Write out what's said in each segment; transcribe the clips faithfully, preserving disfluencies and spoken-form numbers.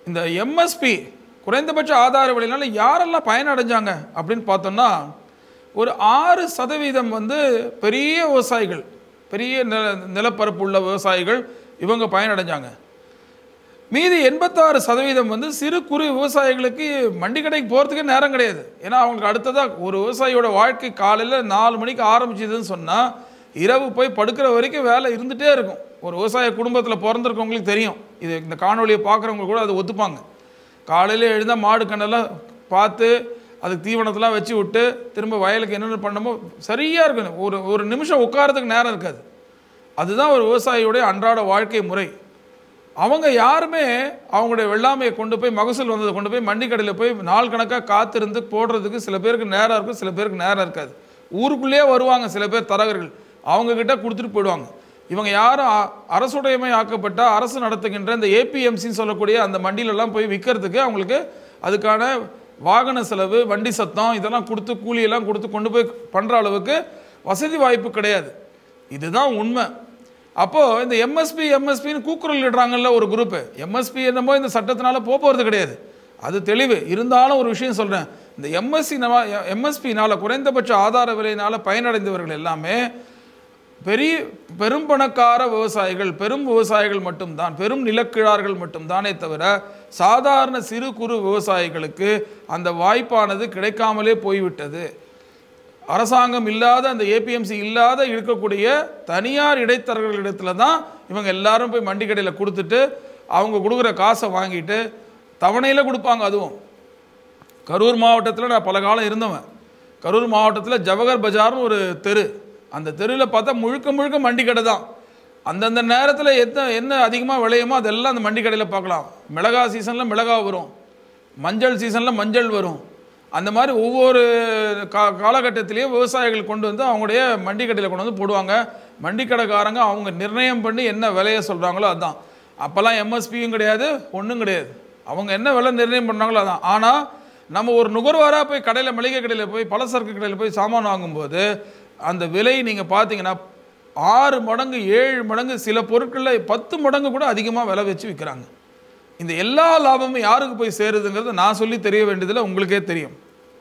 இந்த எம்எஸ்பி குறைந்தபட்ச ஆதார விலையினால யாரெல்லாம் பயனடைஞ்சாங்க அப்படின்னு பார்த்தோம்னா ஒரு ஆறு சதவீதம் வந்து பெரிய விவசாயிகள், பெரிய நில நிலப்பரப்பு உள்ள விவசாயிகள் இவங்க பயனடைஞ்சாங்க. மீதி எண்பத்தாறு சதவீதம் வந்து சிறு குறு விவசாயிகளுக்கு மண்டி கடைக்கு போகிறதுக்கே நேரம் கிடையாது. ஏன்னா அவங்களுக்கு அடுத்ததாக ஒரு விவசாயியோட வாழ்க்கை காலையில் நாலு மணிக்கு ஆரம்பிச்சதுன்னு சொன்னால் இரவு போய் படுக்கிற வரைக்கும் வேலை இருந்துகிட்டே இருக்கும். ஒரு விவசாய குடும்பத்தில் பிறந்திருக்கவங்களுக்கு தெரியும், இது இந்த காணொலியை பார்க்குறவங்க கூட அதை ஒத்துப்பாங்க. காலையில் எழுந்தால் மாடு கண்ணெல்லாம் பார்த்து அதுக்கு தீவனத்தெல்லாம் வச்சு விட்டு திரும்ப வயலுக்கு என்னென்ன பண்ணமோ சரியாக இருக்கணும். ஒரு ஒரு நிமிஷம் உட்காரத்துக்கு நேரம் இருக்காது. அதுதான் ஒரு விவசாயியுடைய அன்றாட வாழ்க்கை முறை. அவங்க யாருமே அவங்களுடைய வெள்ளாமையை கொண்டு போய் மகசூல் வந்ததை கொண்டு போய் மண்டி கடையில் போய் நாள் கணக்காக காத்திருந்து போடுறதுக்கு சில பேருக்கு நேரம் இருக்கும், சில பேருக்கு நேரம் இருக்காது. ஊருக்குள்ளேயே வருவாங்க சில பேர் தரகர்கள், அவங்கக்கிட்ட கொடுத்துட்டு போயிடுவாங்க. இவங்க யாரும் அரசுடைமை ஆக்கப்பட்ட அரசு நடத்துகின்ற இந்த ஏபிஎம்சின்னு சொல்லக்கூடிய அந்த மண்டியிலெல்லாம் போய் விற்கிறதுக்கு அவங்களுக்கு அதுக்கான வாகன செலவு, வண்டி சத்தம் இதெல்லாம் கொடுத்து கூலியெல்லாம் கொடுத்து கொண்டு போய் பண்ணுற அளவுக்கு வசதி வாய்ப்பு கிடையாது. இதுதான் உண்மை. அப்போது இந்த எம்எஸ்பி எம்எஸ்பின்னு கூக்குரல் இடுறாங்கல்ல ஒரு குரூப்பு, எம்எஸ்பி என்னமோ இந்த சட்டத்தினால போக போகிறது கிடையாது, அது தெளிவு. இருந்தாலும் ஒரு விஷயம் சொல்கிறேன், இந்த எம்எஸ்சி எம்எஸ்பினால் குறைந்தபட்ச ஆதார விலையினால் பயனடைந்தவர்கள் எல்லாமே பெரிய பெரும் பணக்கார விவசாயிகள், பெரும் விவசாயிகள் மட்டும்தான், பெரும் நிலக்கிழார்கள் மட்டும்தானே தவிர சாதாரண சிறு குறு விவசாயிகளுக்கு அந்த வாய்ப்பானது கிடைக்காமலே போய்விட்டது. அரசாங்கம் இல்லாத அந்த ஏபிஎம்சி இல்லாத இருக்கக்கூடிய தனியார் இடைத்தரகர்களிடத்துல தான் இவங்க எல்லாரும் போய் மண்டி கடையில் கொடுத்துட்டு அவங்க கொடுக்குற காசை வாங்கிட்டு தவணையில் கொடுப்பாங்க. அதுவும் கரூர் மாவட்டத்தில் நான் பல காலம் இருந்தவன். கரூர் மாவட்டத்தில் ஜவஹர் பஜார்னு ஒரு தெரு, அந்த தெருவில் பார்த்தா முழுக்க முழுக்க மண்டி கடை தான். அந்தந்த நேரத்தில் எத்தனை என்ன அதிகமாக விளையுமோ அதெல்லாம் அந்த மண்டி கடையில் பார்க்கலாம். மிளகா சீசனில் மிளகா வரும், மஞ்சள் சீசனில் மஞ்சள் வரும். அந்த மாதிரி ஒவ்வொரு கா காலகட்டத்திலேயும் விவசாயிகள் கொண்டு வந்து அவங்களுடைய மண்டி கடையில் கொண்டு வந்து போடுவாங்க. மண்டி கடைக்காரங்க அவங்க நிர்ணயம் பண்ணி என்ன விலையை சொல்கிறாங்களோ அதுதான். அப்போல்லாம் எம்எஸ்பியும் கிடையாது, ஒன்றும் கிடையாது. அவங்க என்ன விலை நிர்ணயம் பண்ணாங்களோ அதான். ஆனால் நம்ம ஒரு நுகர்வோராக போய் கடையில், மளிகை கடையில் போய், பலசரக்கு கடையில் போய் சாமான் வாங்கும்போது அந்த விலை நீங்கள் பார்த்தீங்கன்னா ஆறு மடங்கு ஏழு மடங்கு, சில பொருட்களில் பத்து மடங்கு கூட அதிகமாக விலை வச்சு விற்கிறாங்க. இந்த எல்லா லாபமும் யாருக்கு போய் சேருதுங்கிறது நான் சொல்லி தெரிய வேண்டியதில் உங்களுக்கே தெரியும்.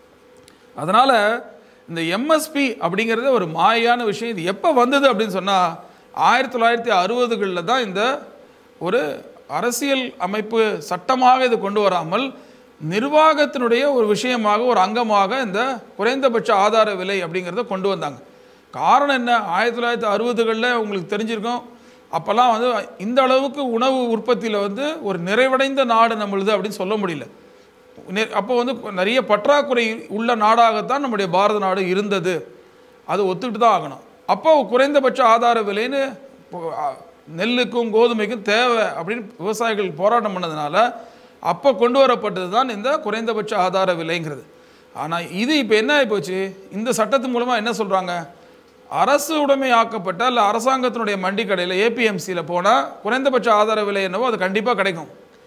அதனால் இந்த எம்எஸ்பி அப்படிங்கிறது ஒரு மாயான விஷயம். இது எப்போ வந்தது அப்படின்னு சொன்னால் ஆயிரத்தி தொள்ளாயிரத்தி அறுபதுகளில் தான் இந்த ஒரு அரசியல் அமைப்பு சட்டமாக இது கொண்டு வராமல் நிர்வாகத்தினுடைய ஒரு விஷயமாக, ஒரு அங்கமாக இந்த குறைந்தபட்ச ஆதார விலை அப்படிங்கிறத கொண்டு வந்தாங்க. காரணம் என்ன, ஆயிரத்தி தொள்ளாயிரத்தி அறுபதுகளில் உங்களுக்கு தெரிஞ்சிருக்கும், அப்போல்லாம் வந்து இந்த அளவுக்கு உணவு உற்பத்தியில் வந்து ஒரு நிறைவடைந்த நாடு நம்மளுது அப்படின்னு சொல்ல முடியல. அப்போ வந்து நிறைய பற்றாக்குறை உள்ள நாடாகத்தான் நம்முடைய பாரத நாடு இருந்தது. அது ஒத்துக்கிட்டு தான் ஆகணும். அப்போ குறைந்தபட்ச ஆதார விலைன்னு நெல்லுக்கும் கோதுமைக்கும் தேவை அப்படின்னு விவசாயிகள் போராட்டம் பண்ணதுனால அப்போ கொண்டு வரப்பட்டது தான் இந்த குறைந்தபட்ச ஆதார விலைங்கிறது. ஆனால் இது இப்போ என்ன ஆகிப்போச்சு, இந்த சட்டத்தின் மூலமாக என்ன சொல்கிறாங்க, அரசு உடைமை ஆக்கப்பட்ட இல்லை அரசாங்கத்தினுடைய மண்டி கடையில் ஏபிஎம்சியில் போனால் குறைந்தபட்ச ஆதார விலை என்னவோ அது கண்டிப்பாக கிடைக்கும்.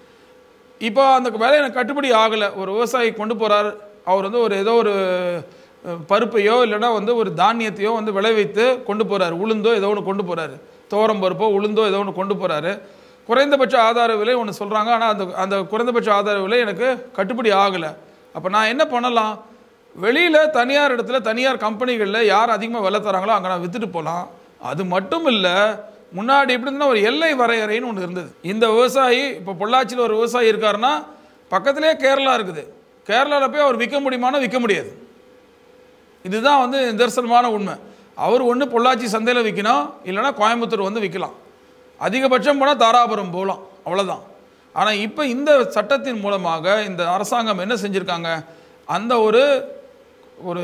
இப்போ அந்த விலை எனக்கு கட்டுப்படி ஆகலை, ஒரு விவசாயி கொண்டு போகிறார், அவர் வந்து ஒரு ஏதோ ஒரு பருப்பையோ இல்லைன்னா வந்து ஒரு தானியத்தையோ வந்து விளைவித்து கொண்டு போகிறார், உளுந்தோ ஏதோ ஒன்று கொண்டு போகிறாரு, தோரம் பருப்போ உளுந்தோ ஏதோ ஒன்று கொண்டு போகிறாரு. குறைந்தபட்ச ஆதார விலை ஒன்று சொல்கிறாங்க, ஆனால் அந்த அந்த குறைந்தபட்ச ஆதார விலை எனக்கு கட்டுப்படி ஆகலை. அப்போ நான் என்ன பண்ணலாம், வெளியில் தனியார் இடத்துல தனியார் கம்பெனிகளில் யார் அதிகமாக விலை தராங்களோ அங்கே நான் விற்றுட்டு போகலாம். அது மட்டும் இல்லை, முன்னாடி எப்படி இருந்தால் ஒரு எல்லை வரையறைன்னு ஒன்று இருந்தது. இந்த விவசாயி இப்போ பொள்ளாச்சியில் ஒரு விவசாயி இருக்காருன்னா பக்கத்துலேயே கேரளா இருக்குது, கேரளாவில் போய் அவர் விற்க முடியுமானா விற்க முடியாது. இதுதான் வந்து நிதர்சனமான உண்மை. அவர் ஒன்று பொள்ளாச்சி சந்தையில் விற்கணும், இல்லைனா கோயம்புத்தூர் வந்து விற்கலாம், அதிகபட்சம் போனால் தாராபுரம் போகலாம், அவ்வளோதான். ஆனால் இப்போ இந்த சட்டத்தின் மூலமாக இந்த அரசாங்கம் என்ன செஞ்சுருக்காங்க, அந்த ஒரு ஒரு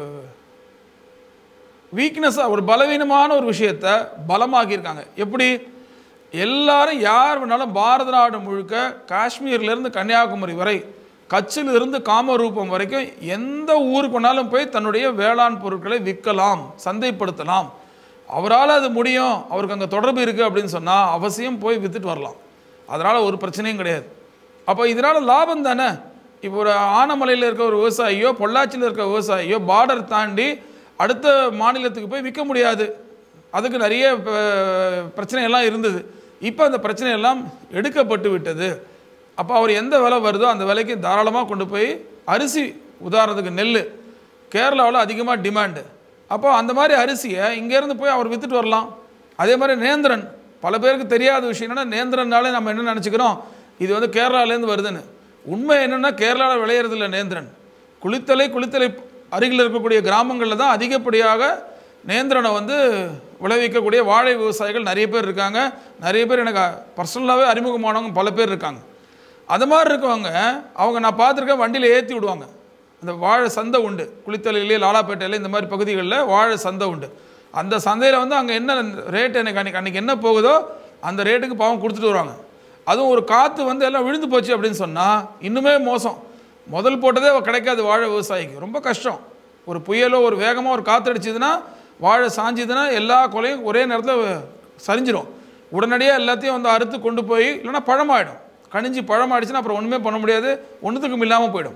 வீக்னஸாக ஒரு பலவீனமான ஒரு விஷயத்தை பலமாக்கியிருக்காங்க. எப்படி, எல்லாரும் யார் வேணாலும் பாரத நாடு முழுக்க காஷ்மீர்லேருந்து கன்னியாகுமரி வரை, கட்சிலிருந்து காமரூபம் வரைக்கும் எந்த ஊருக்கு வேணாலும் போய் தன்னுடைய வேளாண் பொருட்களை விற்கலாம், சந்தைப்படுத்தலாம். அவரால் அது முடியும், அவருக்கு அங்கே தொடர்பு இருக்குது அப்படின்னு சொன்னால் அவசியம் போய் விற்றுட்டு வரலாம். அதனால் ஒரு பிரச்சனையும் கிடையாது. அப்போ இதனால் லாபம் தானே. இப்போ ஒரு ஆனமலையில் இருக்க ஒரு விவசாயியோ பொள்ளாச்சியில் இருக்க விவசாயியோ பார்டர் தாண்டி அடுத்த மாநிலத்துக்கு போய் விற்க முடியாது, அதுக்கு நிறைய பிரச்சனையெல்லாம் இருந்தது. இப்போ அந்த பிரச்சனையெல்லாம் எடுக்கப்பட்டு விட்டது. அப்போ அவர் எந்த விலை வருதோ அந்த விலைக்கு தாராளமாக கொண்டு போய் அரிசி, உதாரணத்துக்கு நெல் கேரளாவில் அதிகமாக டிமாண்டு, அப்போ அந்த மாதிரி அரிசியை இங்கேருந்து போய் அவர் விற்றுட்டு வரலாம். அதே மாதிரி நேந்திரன், பல பேருக்கு தெரியாத விஷயம் என்னென்னா, நேந்திரனாலே நம்ம என்ன நினச்சிக்கிறோம், இது வந்து கேரளாலேருந்து வருதுன்னு. உண்மை என்னென்னா கேரளாவில் விளையிறதில்ல நேந்திரன். குளித்தலை குளித்தலை அருகில் இருக்கக்கூடிய கிராமங்களில் தான் அதிகப்படியாக நேந்திரனை வந்து விளைவிக்கக்கூடிய வாழை விவசாயிகள் நிறைய பேர் இருக்காங்க. நிறைய பேர் எனக்கு பர்சனலாகவே அறிமுகமானவங்க பல பேர் இருக்காங்க. அது மாதிரி இருக்கவங்க அவங்க நான் பார்த்துருக்கேன், வண்டியில் ஏற்றி விடுவாங்க. அந்த வாழை சந்தை உண்டு, குளித்தலையிலே லாலாப்பேட்டையில் இந்த மாதிரி பகுதிகளில் வாழை சந்தை உண்டு. அந்த சந்தையில் வந்து அங்கே என்ன ரேட் எனக்கு அன்றைக்கி அன்றைக்கி என்ன போகுதோ அந்த ரேட்டுக்கு பாவம் கொடுத்துட்டு வருவாங்க. அதுவும் ஒரு காற்று வந்து எல்லாம் விழுந்து போச்சு அப்படின்னு சொன்னால் இன்னுமே மோசம். முதல் போட்டதே கிடைக்காது வாழை விவசாயிக்கு, ரொம்ப கஷ்டம். ஒரு புயலோ ஒரு வேகமாக ஒரு காற்று அடிச்சதுன்னா வாழை சாஞ்சிதுன்னா எல்லா கொலையும் ஒரே நேரத்தில் சரிஞ்சிடும். உடனடியாக எல்லாத்தையும் வந்து அறுத்து கொண்டு போய், இல்லைன்னா பழமாயிடும். கணிஞ்சி பழமாயிடுச்சுன்னா அப்புறம் ஒன்றுமே பண்ண முடியாது, ஒன்றுத்துக்கும் இல்லாமல் போயிடும்.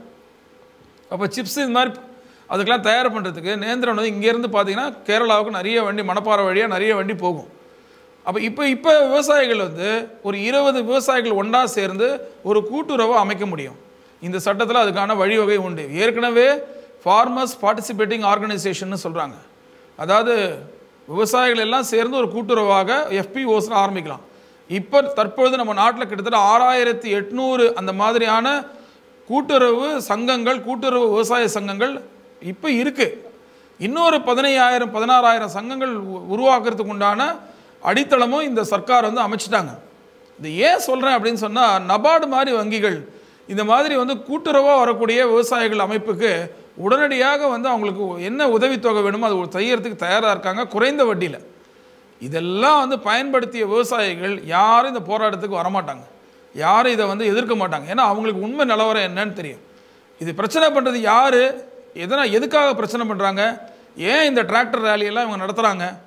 அப்போ சிப்ஸ் இது மாதிரி அதுக்கெலாம் தயார் பண்ணுறதுக்கு நேந்திரன் வந்து இங்கேருந்து பார்த்தீங்கன்னா கேரளாவுக்கு நிறைய வண்டி, மணப்பாறை வழியாக நிறைய வண்டி போகும். அப்போ இப்போ இப்போ விவசாயிகள் வந்து ஒரு இருபது விவசாயிகள் ஒன்றா சேர்ந்து ஒரு கூட்டுறவை அமைக்க முடியும். இந்த சட்டத்தில் அதுக்கான வழிவகை உண்டு. ஏற்கனவே ஃபார்மர்ஸ் பார்ட்டிசிபேட்டிங் ஆர்கனைசேஷன் சொல்கிறாங்க. அதாவது விவசாயிகள் எல்லாம் சேர்ந்து ஒரு கூட்டுறவாக எஃபிஓஸ்னு ஆரம்பிக்கலாம். இப்போ தற்பொழுது நம்ம நாட்டில் கிட்டத்தட்ட ஆறாயிரத்தி எட்நூறு அந்த மாதிரியான கூட்டுறவு சங்கங்கள், கூட்டுறவு விவசாய சங்கங்கள் இப்போ இருக்குது. இன்னொரு பதினையாயிரம் பதினாறாயிரம் சங்கங்கள் உருவாக்குறதுக்கு உண்டான அடித்தளமும் இந்த சர்க்கார் வந்து அமைச்சிட்டாங்க. இது ஏன் சொல்கிறேன் அப்படின்னு சொன்னால், நபார்டு மாதிரி வங்கிகள் இந்த மாதிரி வந்து கூட்டுறவாக வரக்கூடிய விவசாயிகள் அமைப்புக்கு உடனடியாக வந்து அவங்களுக்கு என்ன உதவித்தொகை வேணுமோ அது செய்யறதுக்கு தயாராக இருக்காங்க, குறைந்த வட்டியில். இதெல்லாம் வந்து பயன்படுத்திய விவசாயிகள் யாரும் இந்த போராட்டத்துக்கு வரமாட்டாங்க, யாரும் இதை வந்து எதிர்க்க மாட்டாங்க. ஏன்னா அவங்களுக்கு உண்மை நிலவரம் என்னன்னு தெரியும். இது பிரச்சனை பண்ணுறது யார், எதனா எதுக்காக பிரச்சனை பண்ணுறாங்க, ஏன் இந்த டிராக்டர் ரேலியெல்லாம் இவங்க நடத்துகிறாங்க,